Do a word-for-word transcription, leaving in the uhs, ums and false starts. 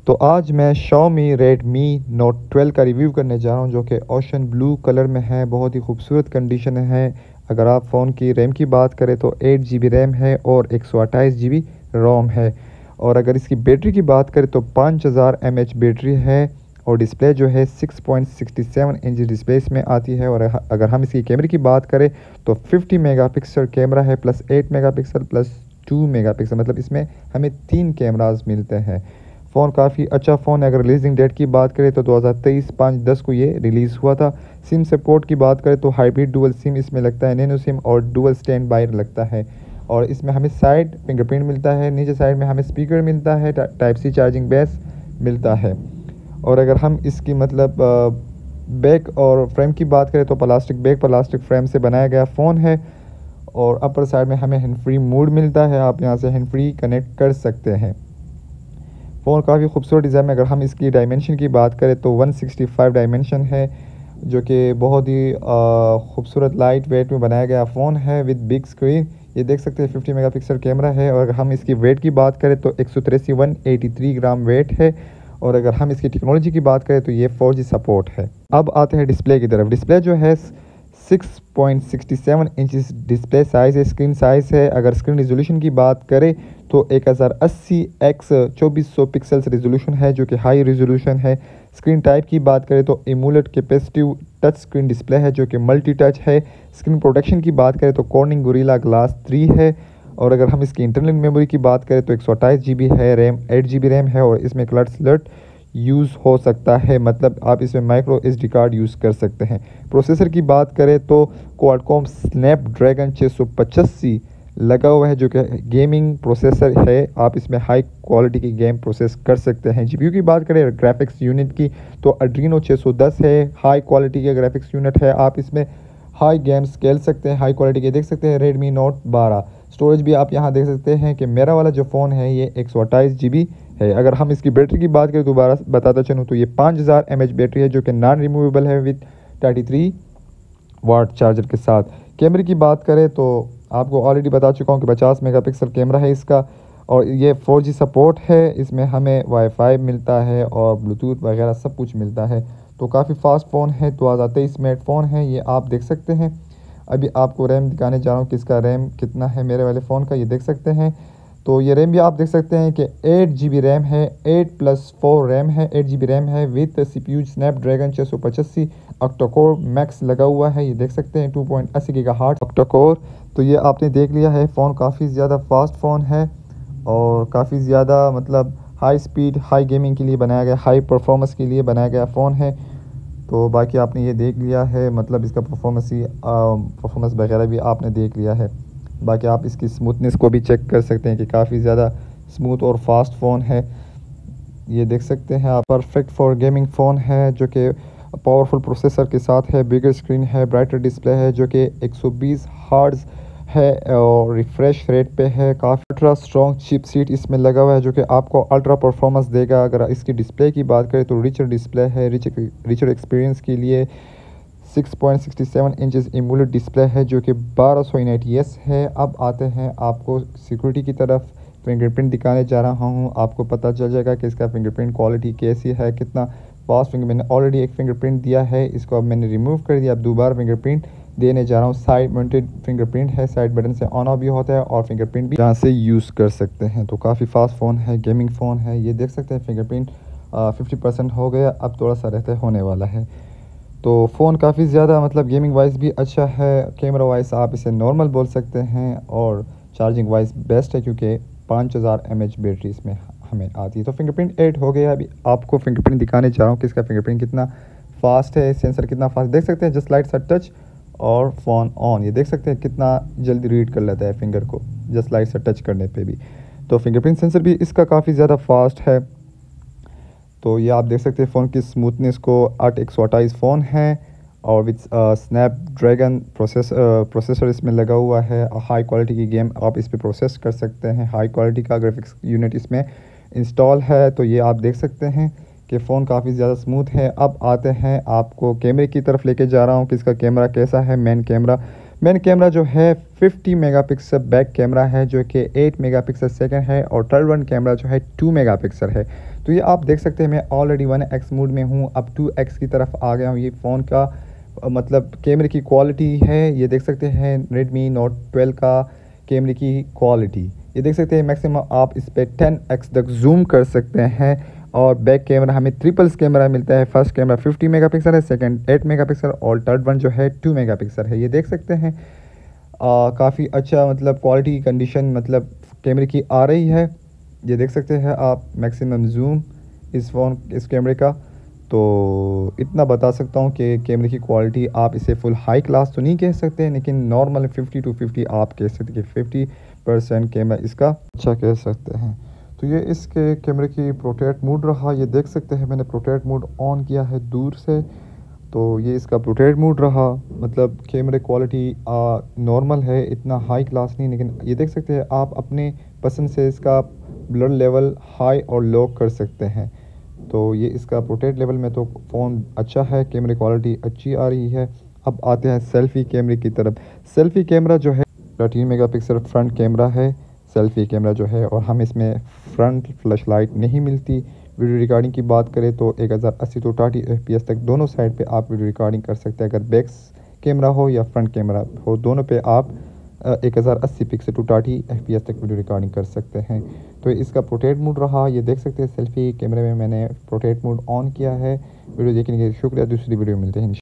तो आज मैं Xiaomi Redmi Note ट्वेल्व का रिव्यू करने जा रहा हूँ, जो कि ओशन ब्लू कलर में है। बहुत ही खूबसूरत कंडीशन है। अगर आप फ़ोन की रैम की बात करें तो एट जी बी रैम है और एक सौ अट्ठाईस जी बी रोम है। और अगर इसकी बैटरी की बात करें तो पाँच हज़ार एम एच बैटरी है और डिस्प्ले जो है six point six seven inch display इसमें आती है। और अगर हम इसकी कैमरे की बात करें तो फिफ्टी मेगापिक्सल कैमरा है, plus eight megapixel plus two megapixel, मतलब इसमें हमें तीन कैमराज मिलते हैं। फ़ोन काफ़ी अच्छा फ़ोन है। अगर रिलीजिंग डेट की बात करें तो दो हज़ार तेईस पाँच दस को ये रिलीज़ हुआ था। सिम सपोर्ट की बात करें तो हाइब्रिड डुअल सिम इसमें लगता है, नैनो सिम और डुअल स्टैंड बाय लगता है। और इसमें हमें साइड फिंगरप्रिंट मिलता है, नीचे साइड में हमें स्पीकर मिलता है, टाइप सी चार्जिंग बेस मिलता है। और अगर हम इसकी मतलब बैक और फ्रेम की बात करें तो प्लास्टिक बैक प्लास्टिक फ्रेम से बनाया गया फ़ोन है। और अपर साइड में हमें हैंड फ्री मोड मिलता है, आप यहाँ से हैंड फ्री कनेक्ट कर सकते हैं। फ़ोन काफ़ी खूबसूरत डिज़ाइन में। अगर हम इसकी डायमेंशन की बात करें तो वन सिक्सटी फाइव डायमेंशन है, जो कि बहुत ही खूबसूरत लाइट वेट में बनाया गया फ़ोन है विद बिग स्क्रीन। ये देख सकते हैं फिफ्टी मेगापिक्सल कैमरा है। और अगर हम इसकी वेट की बात करें तो एक सौ तिरासी one eighty three gram weight है। और अगर हम इसकी टेक्नोलॉजी की बात करें तो ये फोर जी सपोर्ट है। अब आते हैं डिस्प्ले की तरफ। डिस्प्ले जो है six point six seven inches display size है, स्क्रीन साइज़ है। अगर स्क्रीन रिजोल्यूशन की बात करें तो एक हज़ार अस्सी एक्स चौबीस सौ पिक्सल्स रिजोल्यूशन है, जो कि हाई रिजोल्यूशन है। स्क्रीन टाइप की बात करें तो AMOLED capacitive touch screen display है, जो कि मल्टी टच है। स्क्रीन प्रोटेक्शन की बात करें तो कॉर्निंग गोरिल्ला ग्लास थ्री है। और अगर हम इसकी इंटरनल मेमोरी की बात करें तो एक सौ अट्ठाईस जी बी है RAM, eight G B RAM है। और इसमें क्लट स्लट यूज़ हो सकता है, मतलब आप इसमें micro S D card use कर सकते हैं। प्रोसेसर की बात करें तो क्वालकॉम स्नैपड्रैगन छः सौ पचासी लगा हुआ है, जो कि गेमिंग प्रोसेसर है। आप इसमें हाई क्वालिटी की गेम प्रोसेस कर सकते हैं। जीपीयू की बात करें ग्राफिक्स यूनिट की तो Adreno छः सौ दस है, हाई क्वालिटी के ग्राफिक्स यूनिट है। आप इसमें हाई गेम्स खेल सकते हैं, हाई क्वालिटी के देख सकते हैं। रेडमी नोट बारह स्टोरेज भी आप यहाँ देख सकते हैं कि मेरा वाला जो फ़ोन है ये एक सौ अट्ठाईस जी बी है। अगर हम इसकी बैटरी की बात करें दोबारा बताता चलूँ तो ये पाँच हज़ार एम एच बैटरी है, जो कि नॉन रिमूवेबल है with thirty three watt charger के साथ। कैमरे की बात करें तो आपको ऑलरेडी बता चुका हूँ कि पचास मेगापिक्सल कैमरा है इसका। और ये फोर जी सपोर्ट है। इसमें हमें वाईफाई मिलता है और ब्लूटूथ वगैरह सब कुछ मिलता है। तो काफ़ी फास्ट फ़ोन है, दो हज़ार तेईस में फ़ोन है ये, आप देख सकते हैं। अभी आपको रैम दिखाने जा रहा हूँ कि इसका रैम कितना है मेरे वाले फ़ोन का, ये देख सकते हैं। तो ये रैम भी आप देख सकते हैं कि एट जी बी रैम है, एट प्लस फोर रैम है, एट जी बी रैम है with C P U Snapdragon छः सौ पचासी ऑक्टाकोर मैक्स लगा हुआ है, ये देख सकते हैं टू पॉइंट अस्सी गीगाहर्ट्ज़ ऑक्टाकोर। तो ये आपने देख लिया है, फ़ोन काफ़ी ज़्यादा फास्ट फ़ोन है और काफ़ी ज़्यादा मतलब हाई स्पीड हाई गेमिंग के लिए बनाया गया, हाई परफॉर्मेंस के लिए बनाया गया फ़ोन है। तो बाकी आपने ये देख लिया है, मतलब इसका परफॉर्मेंस ही परफॉर्मेंस वगैरह भी आपने देख लिया है। बाकी आप इसकी स्मूथनेस को भी चेक कर सकते हैं कि काफ़ी ज़्यादा स्मूथ और फास्ट फ़ोन है, ये देख सकते हैं आप। परफेक्ट फॉर गेमिंग फ़ोन है, जो कि पावरफुल प्रोसेसर के साथ है, बिगर स्क्रीन है, ब्राइटर डिस्प्ले है, जो कि एक सौ बीस हर्ट्ज़ है और रिफ्रेश रेट पे है। काफ़ी अल्ट्रा स्ट्रॉन्ग चिप सीट इसमें लगा हुआ है, जो कि आपको अल्ट्रा परफॉर्मेंस देगा। अगर इसकी डिस्प्ले की बात करें तो रिचर डिस्प्ले है, रिचर रिचर एक्सपीरियंस के लिए six point six seven inches AMOLED display है, जो कि बारह सौ एस है। अब आते हैं आपको सिक्योरिटी की तरफ। फिंगरप्रिंट दिखाने जा रहा हूँ, आपको पता चल जाएगा कि इसका फिंगरप्रिंट क्वालिटी कैसी है, कितना फास्ट फिंगर। मैंने ऑलरेडी एक फिंगरप्रिंट दिया है, इसको अब मैंने रिमूव कर दिया। अब दोबारा फिंगरप्रिंट देने जा रहा हूँ। साइड माउंटेड फिंगरप्रिंट है, साइड बटन से ऑन ऑफ भी होता है और फिंगरप्रिंट भी जहाँ से यूज़ कर सकते हैं। तो काफ़ी फास्ट फ़ोन है, गेमिंग फ़ोन है, ये देख सकते हैं। फिंगरप्रिंट फिफ्टी परसेंट हो गया, अब थोड़ा सा रहता होने वाला है। तो फ़ोन काफ़ी ज़्यादा मतलब गेमिंग वाइज भी अच्छा है, कैमरा वाइज आप इसे नॉर्मल बोल सकते हैं और चार्जिंग वाइज बेस्ट है, क्योंकि पाँच हज़ार एम एच बैटरी इसमें हमें आती है। तो फिंगरप्रिंट एट हो गया। अभी आपको फिंगरप्रिंट दिखाने जा रहा हूँ कि इसका फिंगरप्रिंट कितना फास्ट है, सेंसर कितना फास्ट देख सकते हैं। जस्ट लाइट सा टच और फ़ोन ऑन, ये देख सकते हैं कितना जल्दी रीड कर लेता है फिंगर को जस्ट लाइट सा टच करने पे भी। तो फिंगरप्रिंट सेंसर भी इसका काफ़ी ज़्यादा फास्ट है। तो ये आप देख सकते हैं फ़ोन की स्मूथनेस को। आठ एक सौ अट्ठाईस फ़ोन है और विथ स्नैपड्रैगन प्रोसेस प्रोसेसर इसमें लगा हुआ है। हाई क्वालिटी की गेम आप इस पर प्रोसेस कर सकते हैं, हाई क्वालिटी का ग्राफिक्स यूनिट इसमें इंस्टॉल है। तो ये आप देख सकते हैं कि फ़ोन काफ़ी ज़्यादा स्मूथ है। अब आते हैं आपको कैमरे की तरफ लेके जा रहा हूँ कि इसका कैमरा कैसा है। मेन कैमरा मेन कैमरा जो है फिफ्टी मेगापिक्सल बैक कैमरा है, जो कि एट मेगापिक्सल सेकंड है, और थर्ड वन कैमरा जो है टू मेगापिक्सल है। तो ये आप देख सकते हैं मैं ऑलरेडी वन एक्स मोड में हूँ, अब टू एक्स की तरफ आ गया हूँ। ये फ़ोन का मतलब कैमरे की क्वालिटी है, ये देख सकते हैं रेडमी नोट ट्वेल्व का कैमरे की क्वालिटी ये देख सकते हैं। मैक्सिमम आप इस पर टेन एक्स तक जूम कर सकते हैं। और बैक कैमरा हमें ट्रिपल्स कैमरा मिलता है। फर्स्ट कैमरा फिफ्टी मेगापिक्सल है, सेकंड एट मेगापिक्सल और थर्ड वन जो है टू मेगापिक्सल है। ये देख सकते हैं काफ़ी अच्छा मतलब क्वालिटी कंडीशन मतलब कैमरे की आ रही है। ये देख सकते हैं आप मैक्सिमम जूम इस फ़ोन इस कैमरे का। तो इतना बता सकता हूँ कि कैमरे की क्वालिटी आप इसे फुल हाई क्लास तो नहीं कह सकते, लेकिन नॉर्मल फिफ्टी टू फिफ्टी आप कह सकते हैं कि फिफ्टी परसेंट कैमरा इसका अच्छा कह सकते हैं। तो ये इसके कैमरे की प्रोटेक्ट मोड रहा। ये देख सकते हैं मैंने प्रोटेक्ट मोड ऑन किया है दूर से, तो ये इसका प्रोटेक्ट मोड रहा। मतलब कैमरे क्वालिटी नॉर्मल है, इतना हाई क्लास नहीं, लेकिन ये देख सकते हैं आप अपने पसंद से इसका ब्लर लेवल हाई और लो कर सकते हैं। तो ये इसका प्रोटेक्ट लेवल में तो फ़ोन अच्छा है, कैमरे क्वालिटी अच्छी आ रही है। अब आते हैं सेल्फ़ी कैमरे की तरफ। सेल्फ़ी कैमरा जो है थर्टीन मेगापिक्सल फ्रंट कैमरा है सेल्फ़ी कैमरा जो है, और हम इसमें फ्रंट फ्लैश लाइट नहीं मिलती। वीडियो रिकॉर्डिंग की बात करें तो एक हज़ार अस्सी तो थर्टी एफ पी एस तक दोनों साइड पे आप वीडियो रिकॉर्डिंग कर सकते हैं। अगर बैक कैमरा हो या फ्रंट कैमरा हो, दोनों पे आप एक हज़ार अस्सी pixel to thirty F P S तक वीडियो रिकॉर्डिंग कर सकते हैं। तो इसका प्रोटेक्ट मोड रहा। ये देख सकते हैं सेल्फ़ी कैमरे में मैंने प्रोटेक्ट मोड ऑन किया है। वीडियो देखने के लिए शुक्रिया। दूसरी वीडियो मिलते हैं।